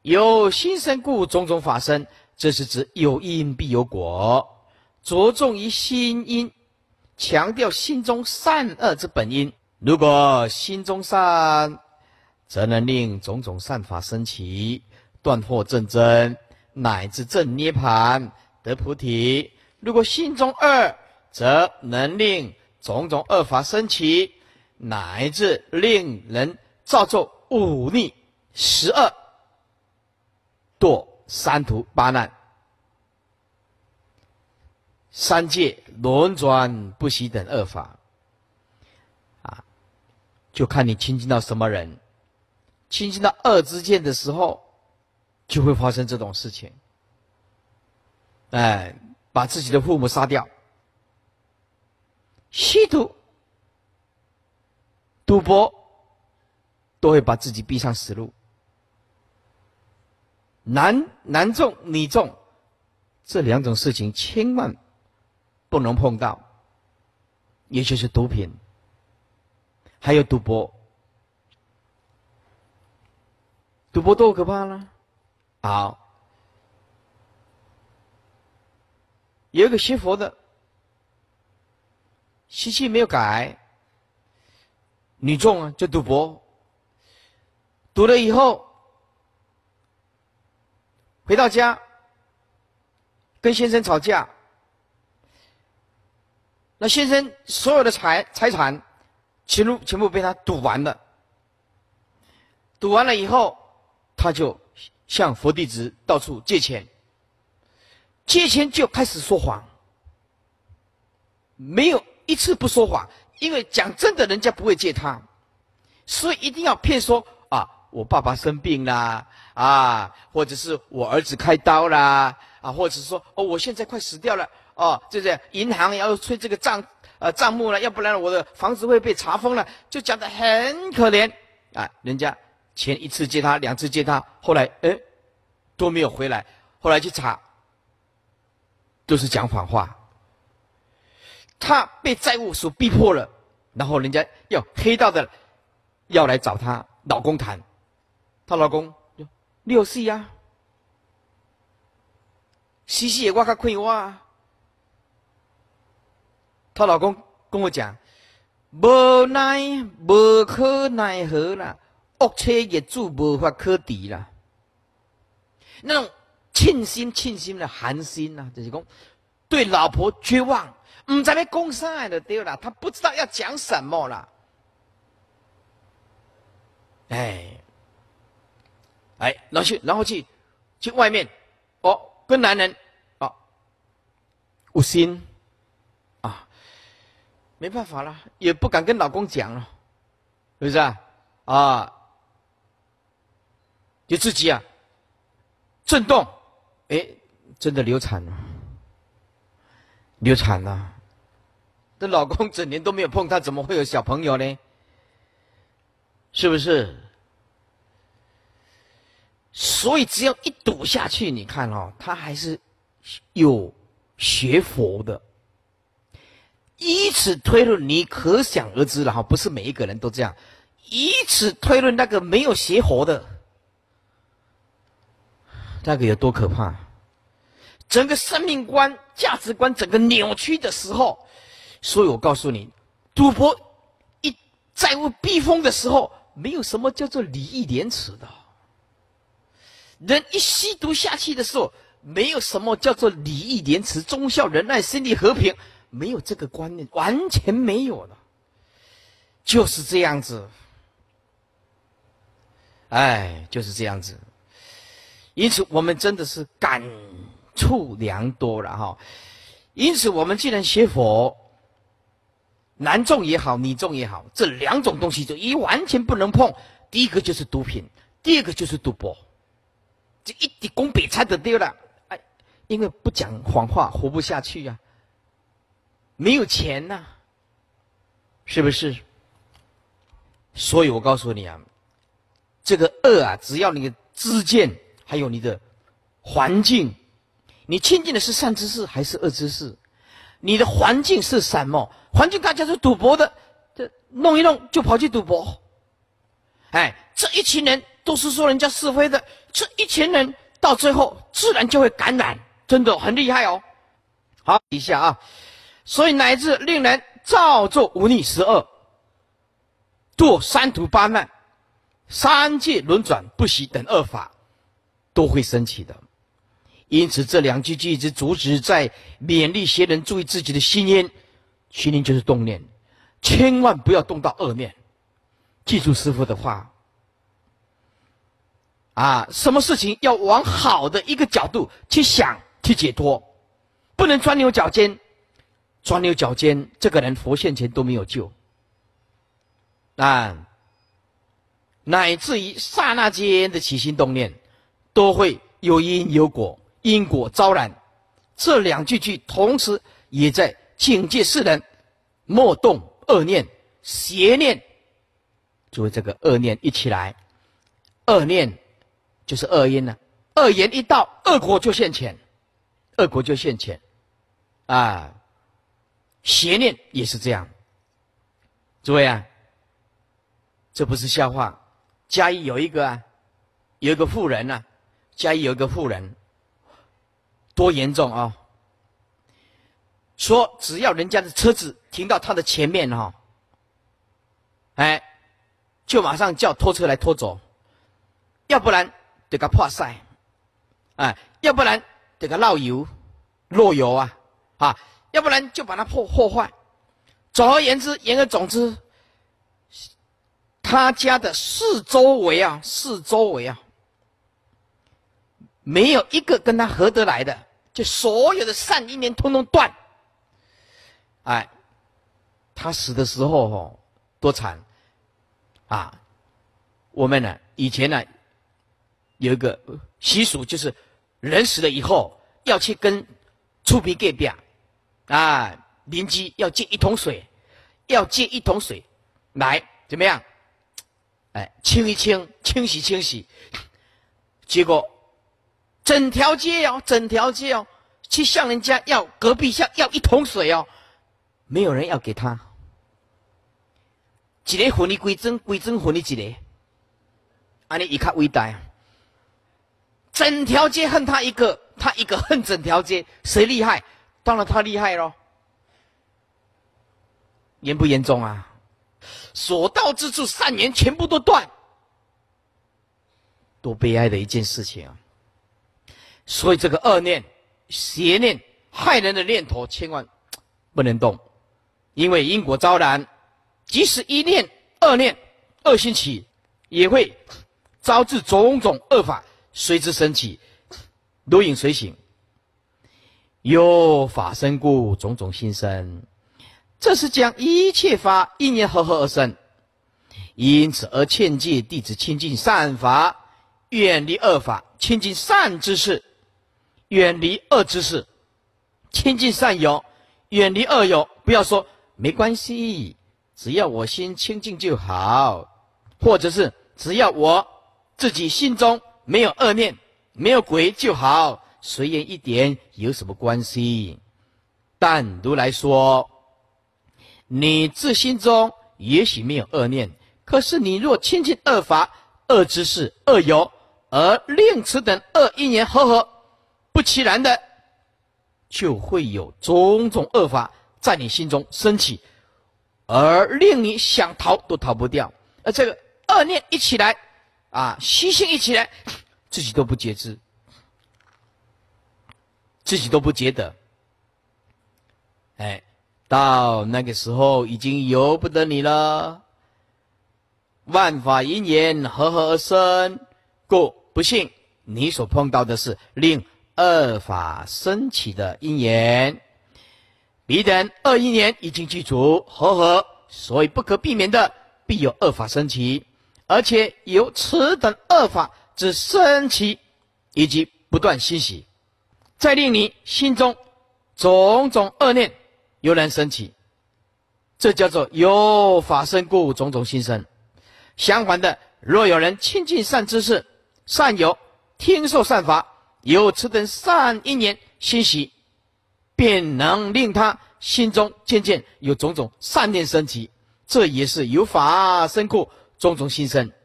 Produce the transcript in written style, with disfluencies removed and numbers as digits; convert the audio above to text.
有心生故，种种法生。这是指有因必有果，着重于心因，强调心中善恶之本因。如果心中善，则能令种种善法生起，断惑正真，乃至正涅盘得菩提。如果心中恶，则能令种种恶法生起，乃至令人造作忤逆十恶，堕三途八难，三界轮转不息等恶法就看你亲近到什么人，亲近到恶之见的时候，就会发生这种事情。把自己的父母杀掉，吸毒、赌博，都会把自己逼上死路。男众、女众，这两种事情千万不能碰到，也就是毒品，还有赌博。赌博多可怕了！好，有一个学佛的，习气没有改，女众就赌博，赌了以后回到家跟先生吵架，那先生所有的财产全部被他赌完了。赌完了以后，他就向佛弟子到处借钱，借钱就开始说谎，没有一次不说谎，因为讲真的人家不会借他，所以一定要骗说我爸爸生病啦，或者是我儿子开刀啦，或者是说我现在快死掉了，就是银行要催这个账目了，要不然我的房子会被查封了，就讲得很可怜人家钱一次借他，两次借他，后来都没有回来，后来去查，都是讲谎话。他被债务所逼迫了，然后人家要黑道的要来找她老公谈。她老公就你有事啊？死死的我较快我。她老公跟我讲，无可奈何啦，恶车业主无法可敌啦。那种庆心的寒心啊，就是讲对老婆绝望，不知道要讲啥就对了，他不知道要讲什么啦。然后去外面跟男人无心没办法了，也不敢跟老公讲了，是不是就自己震动，真的流产了，这老公整年都没有碰她，怎么会有小朋友呢？是不是？所以只要一赌下去，你看他还是有学佛的。以此推论，你可想而知了不是每一个人都这样。以此推论，那个没有学佛的，那个有多可怕？整个生命观、价值观整个扭曲的时候，所以我告诉你，赌博一债务逼疯的时候，没有什么叫做礼义廉耻的。人一吸毒下去的时候，没有什么叫做礼义廉耻、忠孝仁爱、心理和平，没有这个观念，完全没有了，就是这样子。就是这样子。因此我们真的是感触良多了因此我们既然学佛，男众也好，女众也好，这两种东西就完全不能碰。第一个就是毒品，第二个就是赌博。这一滴公比才得丢了，因为不讲谎话活不下去没有钱是不是？所以我告诉你这个恶只要你的知见还有你的环境，你亲近的是善知识还是恶知识，你的环境是什么？环境大家是赌博的，这弄一弄就跑去赌博，这一群人都是说人家是非的，这一群人到最后自然就会感染，真的很厉害哦。好，以下啊，所以乃至令人造作忤逆12，堕三途八难、三界轮转不息等恶法，都会升起的。因此这两句句子主旨在勉励邪人注意自己的心念，心念就是动念，千万不要动到恶念。记住师父的话啊，什么事情要往好的一个角度去想去解脱，不能钻牛角尖。钻牛角尖，这个人佛现前都没有救啊，乃至于刹那间的起心动念都会有因有果，因果昭然。这两句句同时也在警戒世人莫动恶念、邪念。诸位，这个恶念一起来，恶念就是恶因了，恶言一到，恶果就现前，恶果就现前啊。邪念也是这样。诸位啊，这不是笑话。嘉义有一个妇人啊，嘉义有一个妇人，多严重啊！说只要人家的车子停到他的前面哈，哎，就马上叫拖车来拖走，要不然得给破晒，哎，要不然得给漏油啊，要不然就把它破坏。总而言之，言而总之，他家的四周围啊，没有一个跟他合得来的，就所有的善因缘通通断。哎，他死的时候多惨啊！我们呢，以前呢有一个习俗，就是人死了以后要去跟厝边隔壁啊邻居要借一桶水，来怎么样？哎，清一清，清洗。结果整条街哦，去向人家要隔壁要一桶水哦，没有人要给他。一个分你规整分你一个，安尼伊较伟大啊！整条街恨他一个，他一个恨整条街，谁厉害？当然他厉害咯。严不严重啊？所到之处善缘全部都断，多悲哀的一件事情啊！所以这个恶念、邪念、害人的念头，千万不能动，因为因果昭然，即使一念、二念、恶心起，也会招致种种恶法随之升起，如影随形。有法生故，种种心生。这是将一切法因缘和合而生，因此而劝诫弟子亲近善法，远离恶法，亲近善知识，远离恶知识，亲近善友，远离恶友。不要说没关系，只要我心清净就好，或者是只要我自己心中没有恶念，没有鬼就好，随缘一点有什么关系？但如来说，你自心中也许没有恶念，可是你若亲近恶法、恶知识、恶友，而令此等恶因缘合，不其然的，就会有种种恶法在你心中升起，而令你想逃都逃不掉。而这个恶念一起来啊，习性一起来，自己都不觉知，自己都不觉得。哎，到那个时候已经由不得你了。万法因缘合而生，故不幸你所碰到的是令恶法升起的因缘。彼等恶因缘已经具足合，所以不可避免的必有恶法升起，而且由此等恶法之升起以及不断欣喜，再令你心中种种恶念油然升起，这叫做有法生故，种种心生。相反的，若有人亲近善知识、善友，听受善法，有此等善因缘欣喜，便能令他心中渐渐有种种善念升起，这也是有法生故，种种心生。